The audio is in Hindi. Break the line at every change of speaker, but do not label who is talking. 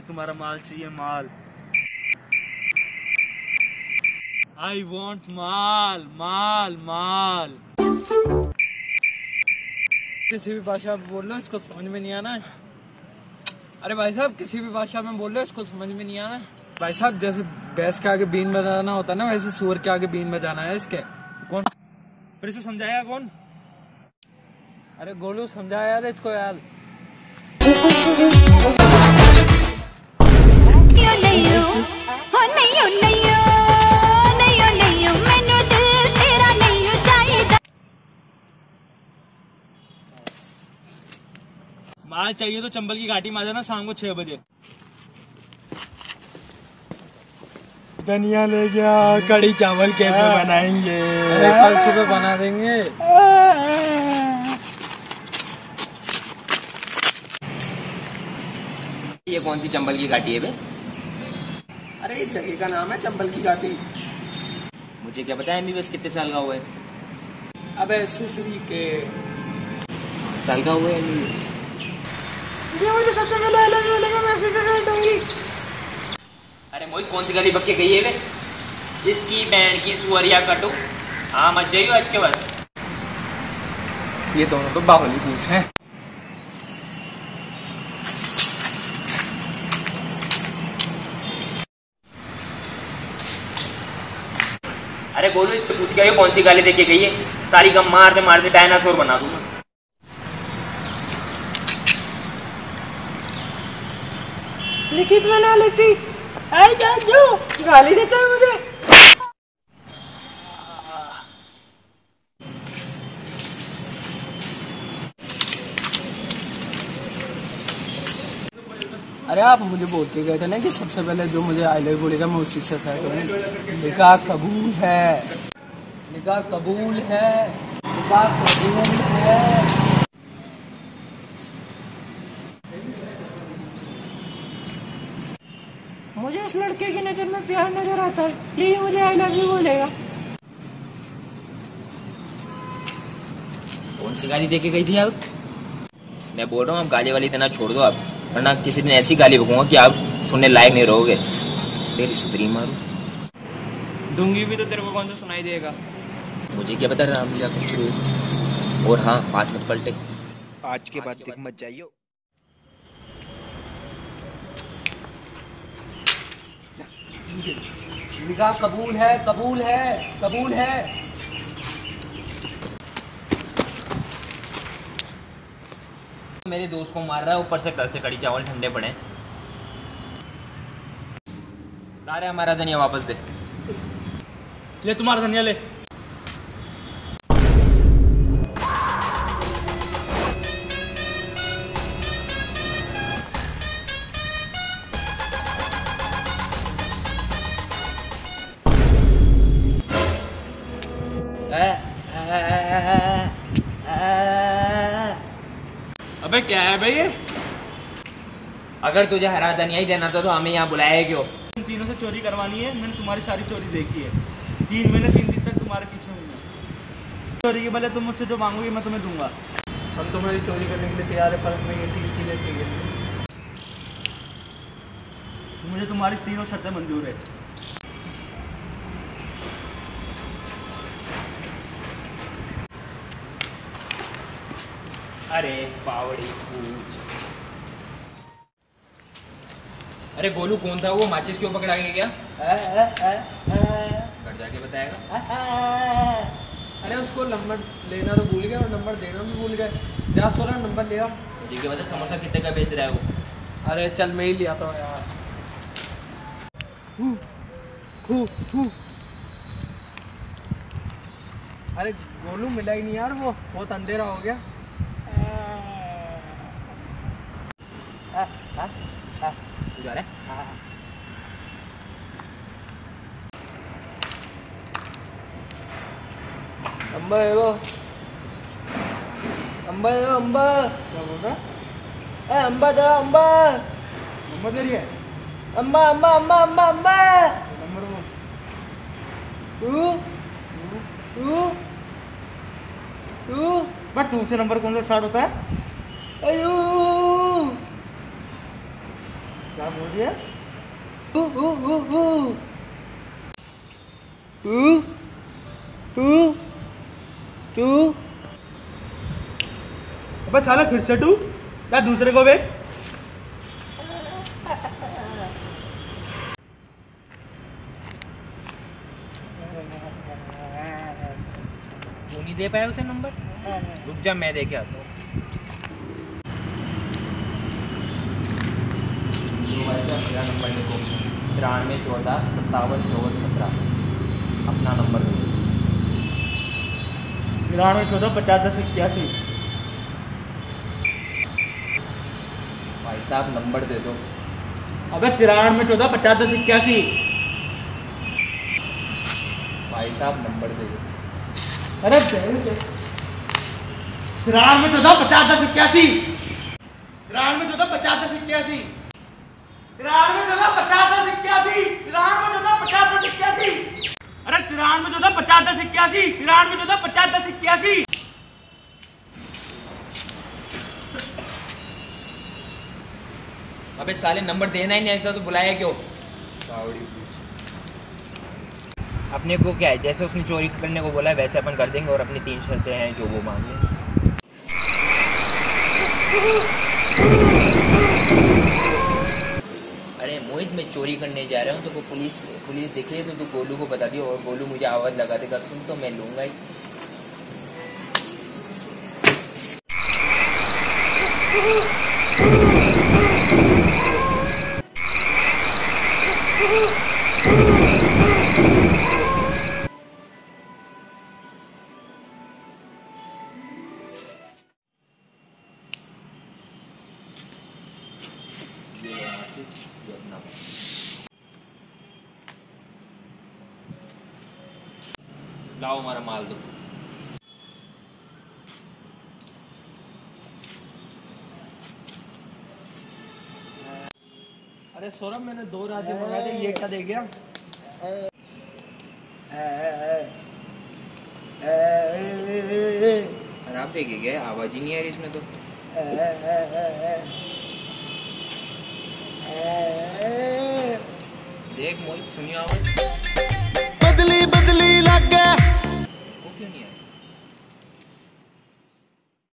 तुम्हारा माल चाहिए, माल। आई वॉन्ट माल, माल, माल। किसी भी भाषा में बोल लो, इसको समझ में नहीं आना है। अरे भाई साहब, किसी भी भाषा में बोल लो, इसको समझ में नहीं आना। भाई साहब, जैसे भैंस के आगे बीन बजाना होता है ना, वैसे सूअर के आगे बीन बजाना है इसके। कौन फिर इसे समझाया कौन? अरे गोलू समझाया यार इसको यार। माल चाहिए तो चंबल की घाटी में आ जाना शाम को 6 बजे। धनिया ले गया, कड़ी चावल कैसे बनाएंगे? अरे कल सुबह बना देंगे।
ये कौन सी चंबल की घाटी है बे?
अरे इस जगह का नाम है चंबल की घाटी।
मुझे क्या पता है एमबीबीएस कितने साल का हुआ है?
अबे सुश्री के
साल का हुआ है एमबीबीएस?
मुझे सबसे पहले अलग लगा मैसेज सेंड होंगी।
अरे मोहित, कौन सी गाली बक के गई है बे? इसकी बैंड की सुअरिया कटो। हाँ मत जाइयो आज के बाद।
ये दोनों तो बाहुली पूछ हैं।
अरे बोलो, इससे पूछ के आइयो कौन सी गाली दे के गई है। सारी गम मारते मारते डायनासोर बना दूंगा।
लिखित बना लेती। गाली देता है मुझे। अरे आप मुझे बोल के गए थे ना कि सबसे पहले जो मुझे आई लव बोलेगा मैं उसी से सेट करूँ। निकाह कबूल है, निकाह कबूल है, निकाह कबूल है। मुझे इस लड़के की नजर में प्यार नजर आता है, यही मुझे आई लव यू बोलेगा।
कौन सी गाली दे के गई थी आप? मैं बोल रहा हूँ आप गाली वाली इतना छोड़ दो आप, वरना किसी दिन ऐसी गाली बकूंगा कि आप सुनने लायक नहीं रहोगे। तेरी सुतरी मारू
दूंगी भी तो तेरे को कौन सा सुनाई देगा?
मुझे क्या पता रामलीला कब शुरू हुई। और हाँ, हाथ मत पलटे।
आज के बाद दिख मत जाइयो।
निकाह कबूल है, कबूल है, कबूल है।
मेरे दोस्त को मार रहा है, ऊपर से कल से कड़ी चावल ठंडे पड़े। ला रहे हमारा धनिया वापस दे।
ले तुम्हारा धनिया ले। अबे क्या है भाई ये?
अगर तुझे हरा धनिया ही देना था तो हमें यहाँ बुलाया है क्यों?
तुम तीनों से चोरी करवानी है। मैंने तुम्हारी सारी चोरी देखी है। 3 महीने 3 दिन तक तुम्हारे पीछे हूँ मैं। चोरी के बदले तुम मुझसे जो मांगोगे मैं तुम्हें दूंगा।
हम तुम्हारी चोरी करने के लिए तैयार है, पर हमें ये 3 चीजें चाहिए।
मुझे तुम्हारी तीनों शर्तें मंजूर है।
अरे पावड़ी पूछ। अरे गोलू कौन था वो माचिस क्यों पकड़ा के गया? घर जाके बताएगा।
अरे उसको नंबर लेना तो भूल गया और नंबर देना भी भूल गए। जा सोना नंबर लिया।
मुझे क्या पता समोसा कितने का बेच रहा है वो।
अरे चल मैं ही लिया था यार। अरे गोलू मिला ही नहीं यार, वो बहुत अंधेरा हो गया।
तू जा रहा है?
अम्बा है वो, अम्बा है वो, अम्बा। क्या बोल रहा? अम्बा दो, अम्बा।
नंबर दे रही है?
अम्बा अम्बा अम्बा अम्बा अम्बा।
नंबर बट 2 से नंबर कौन सा स्टार्ट होता है?
अयू। क्या बोल रही है? तू
अबे साला फिर से तू या दूसरे को बे।
तू नहीं दे पाया उसे नंबर? रुक जा, मैं दे के आता हूँ। मेरा नंबर लिखो 9314575417। अपना नंबर दो।
9314501081।
भाई साहब नंबर दे दो।
अबे 9314501081।
भाई साहब नंबर दे दो।
अरे 9314501081। 9314501081। 9314501081। 9314501081। अरे 9314501081। 9314501081।
अबे साले नंबर देना ही नहीं था तो बुलाया क्यों? अपने को क्या है, जैसे उसने चोरी करने को बोला है वैसे अपन कर देंगे और अपनी 3 शर्तें हैं जो वो मांगे। अरे मोहित, मैं चोरी करने जा रहा हूँ तो पुलिस देखे तो तू गोलू को बता दियो और गोलू मुझे आवाज लगा देगा, सुन तो मैं लूंगा ही। लाओ हमारा माल दो।
अरे सौरभ, मैंने 2 राजे मंगाए थे, ये क्या दे गया?
खराब देखे गए, आवाज ही नहीं आ रही इसमें तो। देख मोहित, सुनिए आवाज।